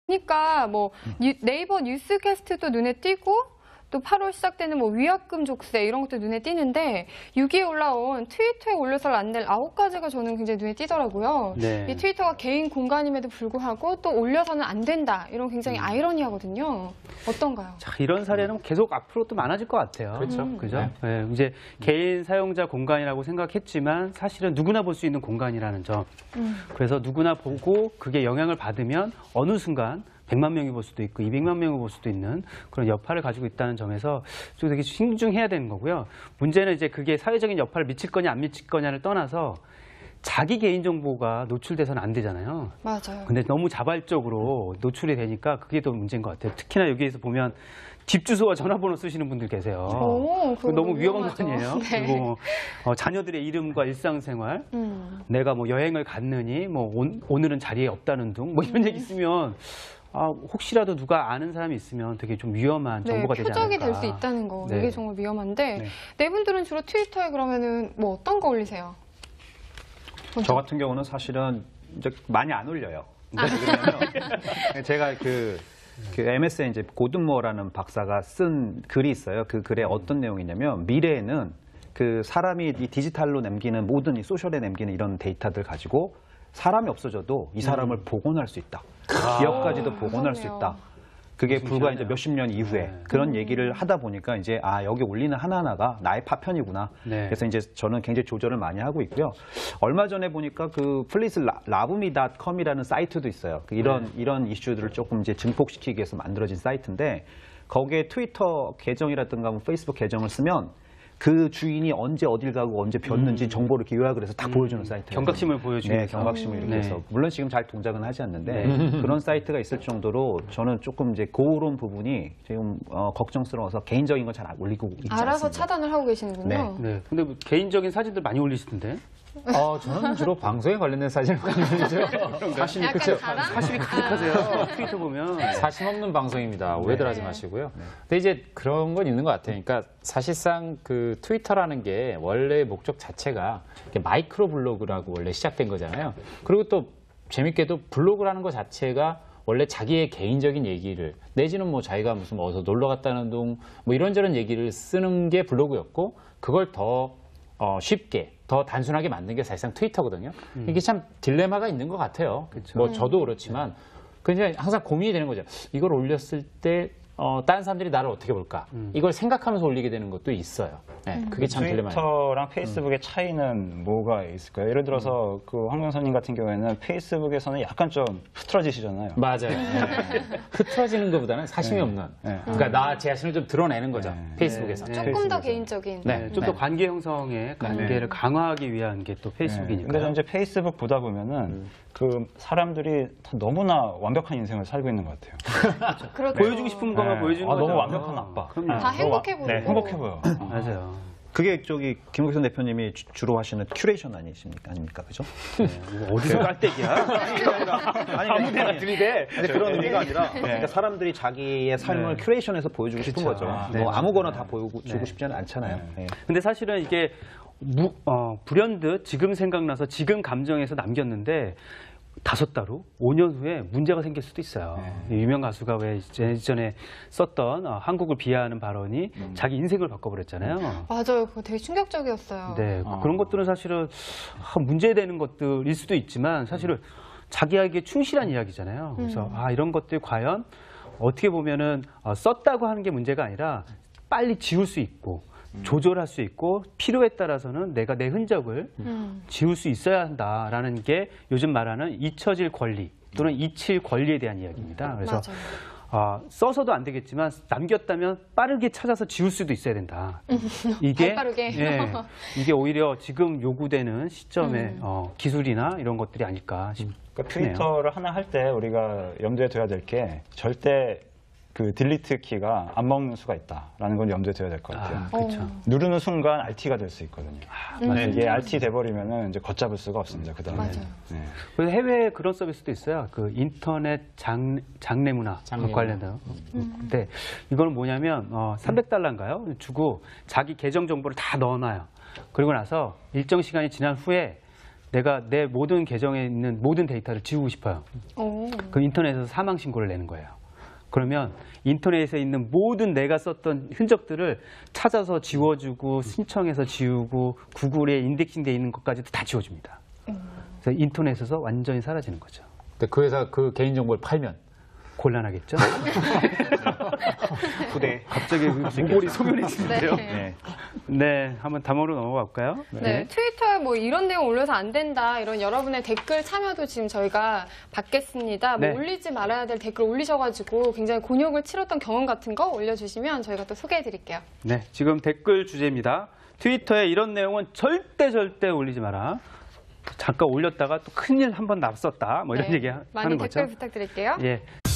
그러니까 뭐 네이버 뉴스캐스트도 눈에 띄고 또 8월 시작되는 뭐 위약금 족쇄 이런 것도 눈에 띄는데 6위에 올라온 트위터에 올려서는 안 될 9가지가 저는 굉장히 눈에 띄더라고요. 네. 이 트위터가 개인 공간임에도 불구하고 또 올려서는 안 된다. 이런 굉장히 아이러니하거든요. 어떤가요? 자, 이런 사례는 계속 앞으로 또 많아질 것 같아요. 그렇죠. 그죠? 네, 이제 개인 사용자 공간이라고 생각했지만 사실은 누구나 볼 수 있는 공간이라는 점. 그래서 누구나 보고 그게 영향을 받으면 어느 순간 100만 명이 볼 수도 있고 200만 명이 볼 수도 있는 그런 여파를 가지고 있다는 점에서 좀 되게 신중해야 되는 거고요. 문제는 이제 그게 사회적인 여파를 미칠 거냐 안 미칠 거냐를 떠나서 자기 개인정보가 노출돼서는 안 되잖아요. 맞아요. 근데 너무 자발적으로 노출이 되니까 그게 더 문제인 것 같아요. 특히나 여기에서 보면 집 주소와 전화번호 쓰시는 분들 계세요. 오, 그거 너무 위험한 거 위험하죠. 아니에요? 네. 그리고 자녀들의 이름과 일상생활, 내가 뭐 여행을 갔느니, 뭐 오늘은 자리에 없다는 둥, 뭐 이런 얘기 있으면 혹시라도 누가 아는 사람이 있으면 되게 좀 위험한 정보가 되지 않을까. 표적이 될 수 있다는 거. 네. 이게 정말 위험한데 네. 네 분들은 주로 트위터에 그러면은 뭐 어떤 거 올리세요? 저 같은 경우는 사실은 이제 많이 안 올려요. 왜냐면 제가 그 MSN 이제 고든모어라는 박사가 쓴 글이 있어요. 그 글에 어떤 내용이냐면 미래에는 그 사람이 이 디지털로 남기는 모든 이 소셜에 남기는 이런 데이터들 가지고 사람이 없어져도 이 사람을 복원할 수 있다. 기억까지도 복원할 수 있다. 그게 불과 이제 몇십 년 이후에 그런 얘기를 하다 보니까 이제 여기 올리는 하나하나가 나의 파편이구나. 네. 그래서 이제 저는 굉장히 조절을 많이 하고 있고요. 얼마 전에 보니까 그 please love me.com이라는 사이트도 있어요. 이런 이슈들을 조금 이제 증폭시키기 위해서 만들어진 사이트인데 거기에 트위터 계정이라든가 뭐 페이스북 계정을 쓰면 그 주인이 언제 어딜 가고 언제 폈는지 정보를 이렇게 요약을 해서 다 보여주는 사이트예요. 경각심을 보여주기 네, 위해서. 경각심을 이렇게 네. 해서. 물론 지금 잘 동작은 하지 않는데 그런 사이트가 있을 정도로 저는 조금 이제 그런 부분이 지금 걱정스러워서 개인적인 건 잘 올리고 있지 알아서 않습니다. 차단을 하고 계시는군요. 네. 근데 뭐 개인적인 사진들 많이 올리시던데? 저는 주로 방송에 관련된 사진을 많이 올리죠. 사실 약간 그쵸. 자랑? 사실이 가득하세요. 트위터 보면. 사심 없는 방송입니다. 오해들 하지 마시고요. 근데 이제 그런 건 있는 것 같아요. 그러니까 사실상 그 트위터라는 게 원래 목적 자체가 이렇게 마이크로 블로그라고 원래 시작된 거잖아요. 그리고 또 재밌게도 블로그라는 것 자체가 원래 자기의 개인적인 얘기를 내지는 뭐 자기가 무슨 어디서 놀러 갔다는 둥 뭐 이런저런 얘기를 쓰는 게 블로그였고 그걸 더 쉽게 더 단순하게 만든 게 사실상 트위터거든요. 이게 참 딜레마가 있는 것 같아요. 뭐 저도 그렇지만 그냥 항상 고민이 되는 거죠. 이걸 올렸을 때 다른 사람들이 나를 어떻게 볼까? 이걸 생각하면서 올리게 되는 것도 있어요. 네, 그게 참 딜레마예요. 트위터랑 페이스북의 차이는 뭐가 있을까요? 예를 들어서 그 황 변호사님 같은 경우에는 페이스북에서는 약간 좀 흐트러지시잖아요. 맞아요. 흐트러지는 것보다는 사심이 없는. 그러니까 나 제 자신을 좀 드러내는 거죠. 페이스북에서. 조금 더 개인적인. 네, 좀 더 관계 형성의 관계를 강화하기 위한 게 또 페이스북이니까. 근데 저는 이제 페이스북 보다 보면은 그 사람들이 다 너무나 완벽한 인생을 살고 있는 것 같아요. 그렇죠. 보여주고 싶은 것만 보여주는 거죠. 너무 완벽한 아빠. 그럼요. 다 행복해 보이고. 네, 행복해 보여. 맞아요. 그게 김국선 대표님이 주로 하시는 큐레이션 아닙니까? 그죠? 어디서 깔때기야? 아니, 아무데나 들이대. 근데 그런 의미가 아니라 그러니까 사람들이 자기의 삶을 큐레이션해서 보여주고 싶은 거죠. 뭐 아무거나 다 보여주고 싶지는 않잖아요. 네. 근데 사실은 이게 불현듯 지금 생각나서 지금 감정에서 남겼는데 5달 후, 5년 후에 문제가 생길 수도 있어요. 유명 가수가 왜 예전에 썼던 한국을 비하하는 발언이 자기 인생을 바꿔버렸잖아요. 맞아요. 그거 되게 충격적이었어요. 네, 그런 것들은 사실은 문제되는 것들일 수도 있지만 사실은 자기에게 충실한 이야기잖아요. 그래서 이런 것들이 과연 어떻게 보면은 썼다고 하는 게 문제가 아니라 빨리 지울 수 있고 조절할 수 있고 필요에 따라서는 내가 내 흔적을 지울 수 있어야 한다라는 게 요즘 말하는 잊혀질 권리 또는 잊힐 권리에 대한 이야기입니다. 그래서 써서도 안 되겠지만 남겼다면 빠르게 찾아서 지울 수도 있어야 된다. 이게 빠르게. 이게 오히려 지금 요구되는 시점의 기술이나 이런 것들이 아닐까 싶네요. 그러니까 트위터를 하나 할 때 우리가 염두에 둬야 될 게 절대 그 딜리트 키가 안 먹는 수가 있다라는 건 염두에 둬야 될 것 같아요. 그렇죠. 누르는 순간 RT가 될 수 있거든요. 이게 RT 돼버리면은 이제 걷잡을 수가 없습니다. 그 다음에. 맞아요. 네. 그래서 해외에 그런 서비스도 있어요. 그 인터넷 장례 문화 관련된. 근데 이거는 뭐냐면 300달러인가요? 주고 자기 계정 정보를 다 넣어놔요. 그리고 나서 일정 시간이 지난 후에 내가 내 모든 계정에 있는 모든 데이터를 지우고 싶어요. 오. 그럼 인터넷에서 사망 신고를 내는 거예요. 그러면 인터넷에 있는 모든 내가 썼던 흔적들을 찾아서 지워주고 신청해서 지우고 구글에 인덱싱되어 있는 것까지도 다 지워줍니다. 그래서 인터넷에서 완전히 사라지는 거죠. 근데 그 회사 그 개인 정보를 팔면 곤란하겠죠? 후대. 갑자기 모골이 소변해지는데요. 네. 네, 한번 다음으로 넘어가 볼까요? 네, 트위터에 뭐 이런 내용 올려서 안 된다 이런 여러분의 댓글 참여도 지금 저희가 받겠습니다. 뭐 네. 올리지 말아야 될 댓글 올리셔가지고 굉장히 곤욕을 치렀던 경험 같은 거 올려주시면 저희가 또 소개해드릴게요. 네, 지금 댓글 주제입니다. 트위터에 이런 내용은 절대 올리지 마라. 잠깐 올렸다가 또 큰일 한번 났었다. 뭐 이런 네, 얘기 많이 하는 댓글 거죠. 부탁드릴게요. 예.